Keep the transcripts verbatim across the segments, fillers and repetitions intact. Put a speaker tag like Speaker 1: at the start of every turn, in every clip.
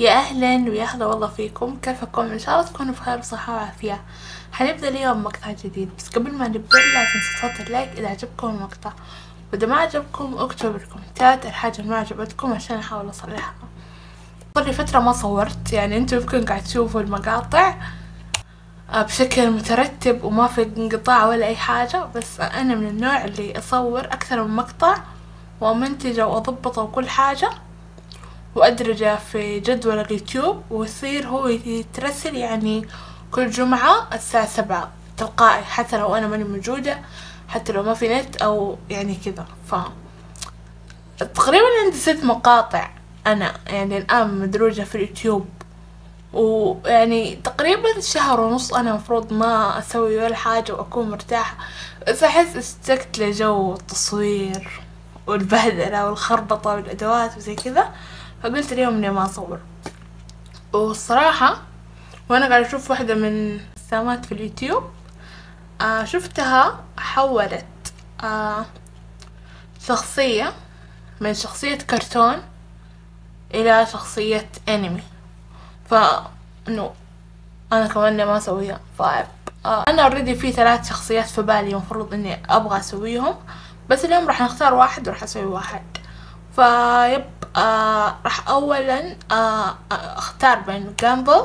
Speaker 1: يا اهلا ويا اهلا والله فيكم، كيفكم؟ ان شاء الله تكونوا بخير وصحة وعافية. حنبدأ اليوم مقطع جديد، بس قبل ما نبدأ لا تنسوا تحطوا اللايك اذا عجبكم المقطع، واذا ما عجبكم اكتبوا بالكومنتات الحاجة اللي ما عجبتكم عشان احاول اصلحها. صار لي فترة ما صورت، يعني انتوا يمكن قاعد تشوفوا المقاطع بشكل مترتب وما في انقطاع ولا اي حاجة، بس انا من النوع اللي اصور اكثر من مقطع ومنتجه واضبطه وكل حاجة وأدرجه في جدول اليوتيوب، ويصير هو يترسل يعني كل جمعة الساعة سبعة تلقائي، حتى لو أنا ماني موجودة، حتى لو ما في نت أو يعني كذا. ف تقريبا عندي ست مقاطع أنا يعني الآن مدروجة في اليوتيوب، ويعني تقريبا شهر ونص أنا مفروض ما أسوي ولا حاجة وأكون مرتاحة، بس أحس اشتقت لجو التصوير والبهدلة والخربطة والأدوات وزي كذا، فقلت اليوم اني ما اصور. والصراحة وانا قاعدة اشوف واحدة من السامات في اليوتيوب، آه شفتها حولت آه شخصية من شخصية كرتون الى شخصية انمي، فانه انا كمان ما اسويها. ف آه انا اوريدي في ثلاث شخصيات في بالي مفروض اني ابغى اسويهم، بس اليوم راح نختار واحد وراح اسوي واحد. فيب آه راح اولا آه اختار بين جامبل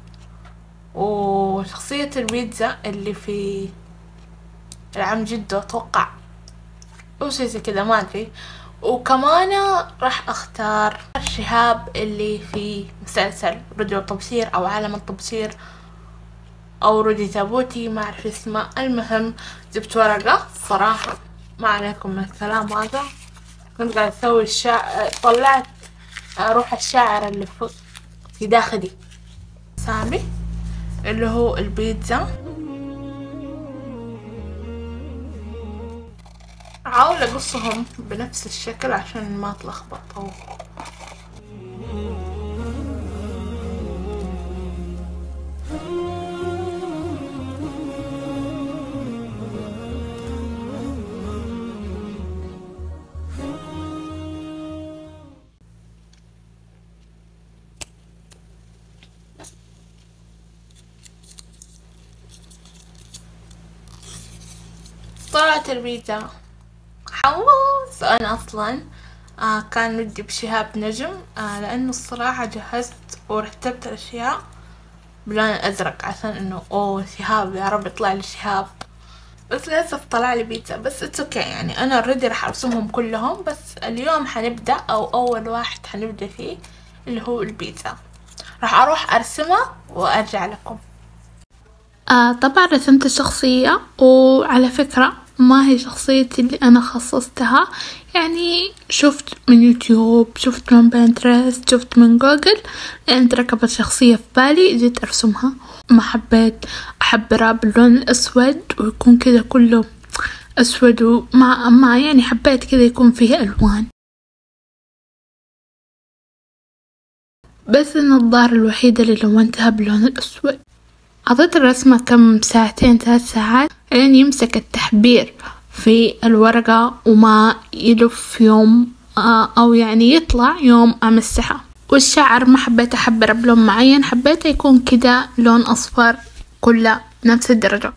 Speaker 1: وشخصية البيتزا اللي في العم جدو اتوقع، او شي زي كذا ما ادري، وكمان راح اختار شهاب اللي في مسلسل رودي الطبسير او عالم الطبسير او رودي تابوتي ما اعرف اسمه. المهم جبت ورقة، صراحة ما عليكم من الكلام هذا، كنت قاعدة اسوي الشاعر، طلعت روح الشاعر اللي في داخلي سامي اللي هو البيتزا. احاول اقصهم بنفس الشكل عشان ما اتلخبط. أو طلعت البيتزا حمص. انا اصلا آه كان ودي بشهاب نجم، آه لانه الصراحة جهزت ورتبت الاشياء بلون الازرق عشان انه اوه شهاب يا رب يطلع لي شهاب، بس للاسف طلع لي بيتزا. بس اتس اوكي، يعني انا اوريدي راح ارسمهم كلهم، بس اليوم حنبدا او اول واحد حنبدا فيه اللي هو البيتزا، راح اروح ارسمه وارجع لكم. آه طبعا رسمت الشخصية، وعلى فكرة ما هي شخصيتي اللي أنا خصصتها، يعني شفت من يوتيوب، شفت من بنترست، شفت من جوجل، لأن تركبت شخصية في بالي جيت أرسمها. ما حبيت أحبرها باللون الأسود ويكون كذا كله أسود، وما ما يعني حبيت كذا يكون فيه ألوان. بس النظارة الوحيدة اللي لونتها باللون الأسود. قضيت الرسمة كم ساعتين ثلاث ساعات لين يمسك التحبير في الورقة وما يلف يوم أو يعني يطلع يوم أمسحه. والشعر ما حبيت أحبره بلون معين، حبيته يكون كده لون أصفر كله نفس الدرجة.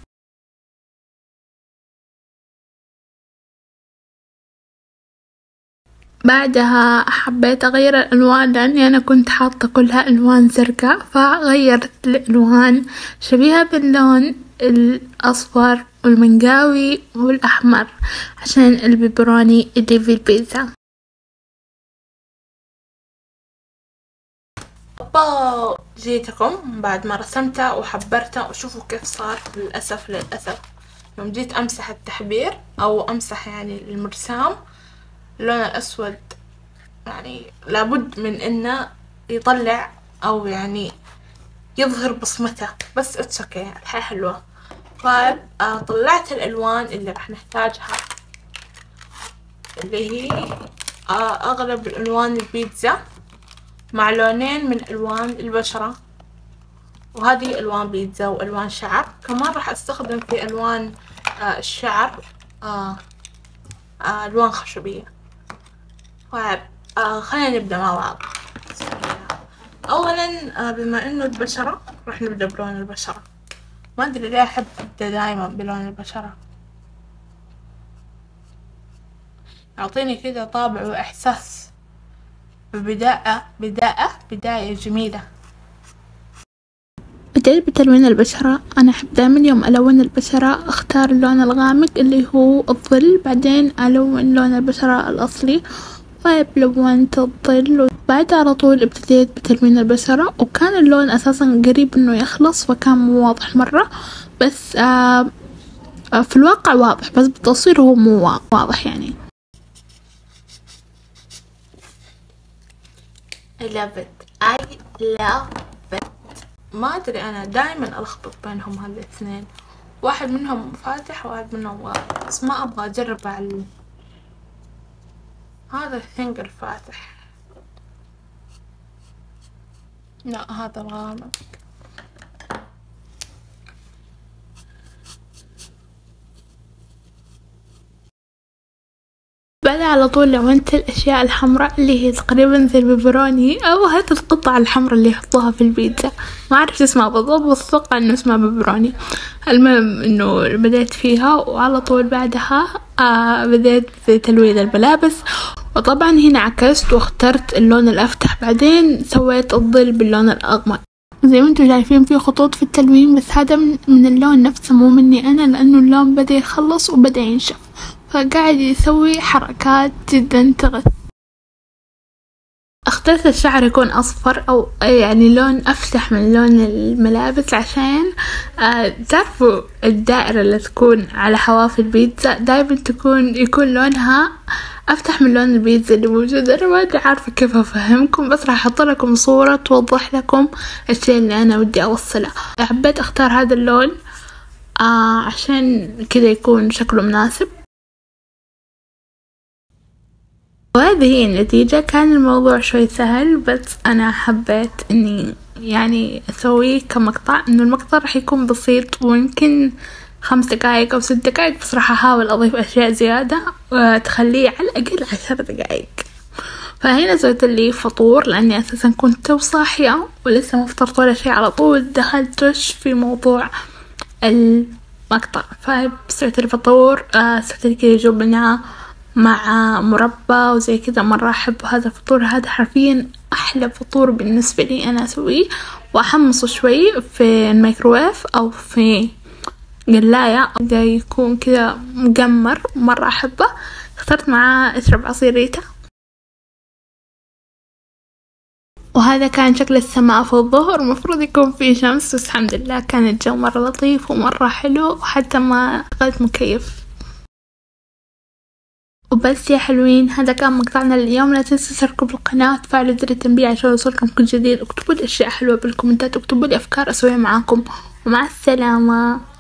Speaker 1: بعدها حبيت أغير الألوان لأني أنا كنت حاطة كلها ألوان زرقاء، فغيرت الألوان شبيهة باللون الأصفر والمنقاوي والأحمر عشان البيبروني اللي في البيتزا. أوبا جيتكم بعد ما رسمته وحبرته وشوفوا كيف صار. للأسف للأسف يوم جيت أمسح التحبير أو أمسح يعني المرسام، اللون الأسود يعني لابد من إنه يطلع أو يعني يظهر بصمته، بس اتس اوكي الحياة حلوة. طيب آه طلعت الألوان اللي راح نحتاجها، اللي هي آه أغلب الألوان البيتزا مع لونين من ألوان البشرة، وهذه ألوان بيتزا وألوان شعر. كمان راح أستخدم في ألوان آه الشعر آه آه ألوان خشبية. طيب آه خلينا نبدأ مع بعض. اولا آه، بما انه البشرة راح نبدأ بلون البشرة. ما ادري ليه احب ابدأ دايما بلون البشرة، يعطيني كده طابع واحساس ببداية بداية بداية جميلة.
Speaker 2: بدأت بتلوين البشرة. أنا أحب دائما يوم ألون البشرة أختار اللون الغامق اللي هو الظل، بعدين ألون لون البشرة الأصلي. طيب لونت الظل وبعدها على طول ابتديت بتلوين البشرة، وكان اللون أساسا قريب إنه يخلص فكان مو واضح مرة، بس آه في الواقع واضح، بس بالتصوير هو مو واضح يعني.
Speaker 1: love it I love it. ما ادري انا دايما الخبط بينهم هذا الاثنين، واحد منهم فاتح وواحد منهم غامق، بس ما ابغى اجرب على هذا الثينج الفاتح، لا هذا الغامق.
Speaker 2: بعدها على طول لونت الأشياء الحمراء اللي هي تقريبا زي البيبروني أو هذه القطع الحمراء اللي يحطوها في البيتزا، ما أعرف اسمها بالضبط بس أتوقع إنه اسمها بيبروني. المهم إنه بديت فيها، وعلى طول بعدها آه بديت في تلوين الملابس، وطبعا هنا عكست واخترت اللون الأفتح، بعدين سويت الظل باللون الأغمق. زي ما انتم شايفين في خطوط في التلوين، بس هذا من اللون نفسه مو مني أنا، لأنه اللون بدأ يخلص وبدأ ينشف، فقاعد يسوي حركات جدا تغث. اخترت الشعر يكون أصفر أو يعني لون أفتح من لون الملابس، عشان آه تعرفوا الدائرة اللي تكون على حواف البيتزا دايما تكون يكون لونها أفتح من لون البيتزا اللي موجود. أنا ما أدري عارفة كيف أفهمكم، بس راح أحط لكم صورة توضح لكم الشيء اللي أنا ودي أوصله. حبيت أختار هذا اللون آه عشان كذا يكون شكله مناسب، وهذه هي النتيجة. كان الموضوع شوي سهل، بس أنا حبيت إني يعني أسويه كمقطع، إنه المقطع راح يكون بسيط ويمكن خمس دقايق أو ست دقايق، بس راح أحاول أضيف أشياء زيادة وتخليه على الأقل عشر دقايق. فهنا سويت لي فطور، لأني أساسا كنت تو صاحية ولسه ما فطرت ولا شيء، على طول دخلتش في موضوع المقطع. فسويت لي فطور، سويت لي كذا جبنة مع مربى وزي كذا، مرة أحب هذا الفطور. هذا حرفيا أحلى فطور بالنسبة لي أنا أسويه، وأحمصه شوي في الميكروويف أو في قلاية إذا يكون كذا مقمر، مرة أحبه. اخترت معاه أشرب عصير ريتا. وهذا كان شكل السماء في الظهر، المفروض يكون فيه شمس، بس الحمد لله كان الجو مرة لطيف ومرة حلو، وحتى ما أخذت مكيف. وبس يا حلوين، هذا كان مقطعنا اليوم. لا تنسوا تشتركوا بالقناة وتفعلوا زر التنبيه عشان يوصلكم كل جديد. اكتبوا لي اشياء حلوة بالكومنتات، اكتبوا لي افكار اسويها معاكم، ومع السلامة.